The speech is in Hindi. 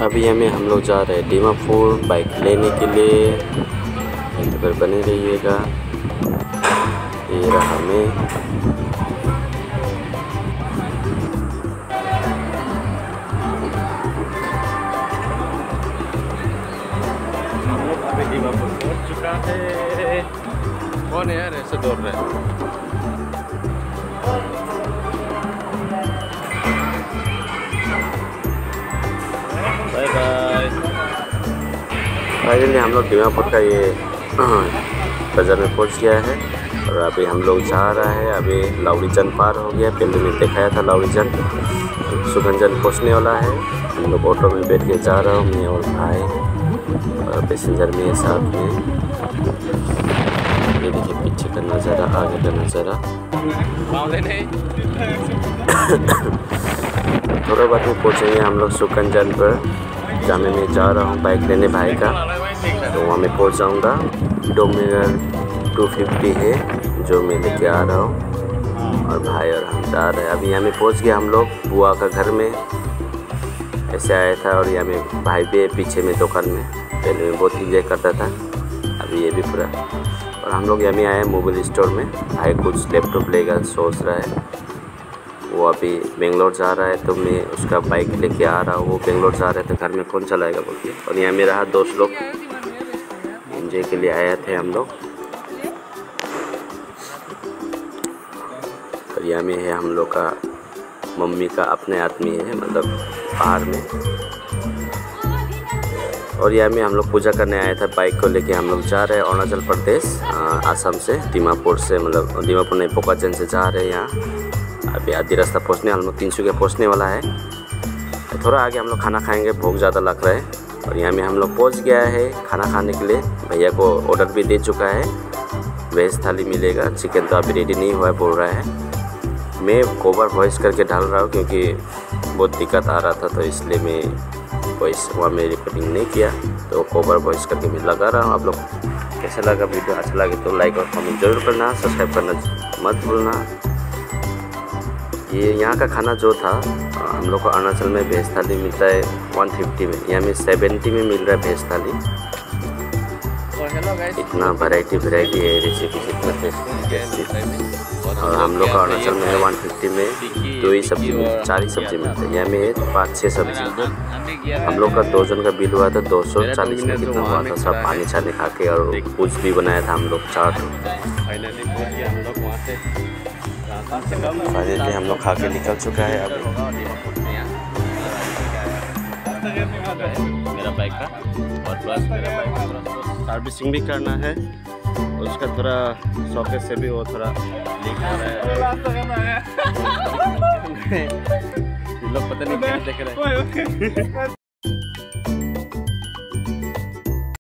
अभी हम लोग जा रहे हैं दीमापुर बाइक लेने के लिए। यहाँ पर बने रहिएगा। ये रहा मैं। हम लोग अभी दीमापुर पहुँच चुका है। कौन है यार ऐसे दौड़ रहे हैं? Bye bye. फाइनली हम लोग दीमापुर का ये बाज़ार में पहुंच गया है और अभी हम लोग जा रहा है। अभी लाउड़ीजन पार हो गया। पहले में दिखाया था लाउड़ीजन, सुगंजन पहुंचने वाला है। हम लोग ऑटो में बैठ के जा रहा हूँ, मैं और भाई और पैसेंजर में साथ में। ये देखिए पीछे का नज़ारा, आगे का नज़ारा। थोड़ा बाद में पहुँचेंगे हम लोग सुगंजन पर, जहाँ मैं जा रहा हूँ बाइक लेने भाई का। तो वहाँ मैं पहुँच जाऊँगा। डोमिनर 250 है जो मैं लेके आ रहा हूँ और भाई और हम जा रहे हैं। अभी यहाँ में पहुँच गया हम लोग बुआ का घर में। ऐसे आया था और यहाँ में भाई भी है पीछे में दुकान में। पहले में बहुत इंजॉय करता था, अभी ये भी पूरा। और हम लोग यहाँ में आए मोबाइल स्टोर में। भाई कुछ लैपटॉप लेगा सोच रहा है। वो अभी बेंगलोर जा रहा है तो मैं उसका बाइक लेके आ रहा हूँ। वो बेंगलोर जा रहे थे, घर में कौन चलाएगा बोल के। और यहाँ में रहा दोस्त लोग, एंजॉय के लिए आए थे हम लोग। और यहाँ में है हम लोग का मम्मी का अपने आदमी है, मतलब बाहर में। और यहाँ में हम लोग पूजा करने आए थे। बाइक को लेके हम लोग जा रहे हैं अरुणाचल प्रदेश, आसाम से, दीमापुर से, मतलब दीमापुर नहीं पोकाजन से जा रहे हैं यहाँ। अभी आधी रास्ता पहुँचने, हम लोग 300 के पहुँचने वाला है। थोड़ा आगे हम लोग खाना खाएंगे, भूख ज़्यादा लग रहा है। और यहाँ में हम लोग पहुँच गया है खाना खाने के लिए। भैया को ऑर्डर भी दे चुका है, वेज थाली मिलेगा। चिकन तो अभी रेडी नहीं हुआ है बोल रहा है। मैं कवर वॉइस करके डाल रहा हूँ क्योंकि बहुत दिक्कत आ रहा था, तो इसलिए मैं वॉइस वहाँ में रिकॉर्डिंग नहीं किया। तो कवर वॉइस करके मैं लगा रहा हूँ। आप लोग कैसा लगा वीडियो? अच्छा लगे तो लाइक और कमेंट जरूर करना, सब्सक्राइब करना मत भूलना। ये यहाँ का खाना जो था, हम लोग को अरुणाचल में भेज थाली मिलता है 150 में, यहाँ में 70 में मिल रहा है भेज थाली। इतना वैरायटी है रेसिपी, इतना टेस्ट। और हम लोग का अरुणाचल में है 150 में 2 ही सब्जी मिलती, 4 ही सब्जी मिलती है। यहाँ में है 5-6 सब्जी। हम लोग का 2 जन का बिल हुआ था 240 में। कितना हुआ था? सब पानी छाने खा के और कुछ भी बनाया था हम लोग 4। फाइनली हम लोग खा के निकल चुका है। अभी मेरा बाइक का और प्लस मेरा बाइक का सर्विसिंग भी करना है। उसका थोड़ा सॉकेट से भी वो थोड़ा लीक हो रहा है। लोग पता नहीं क्या देख रहे हैं।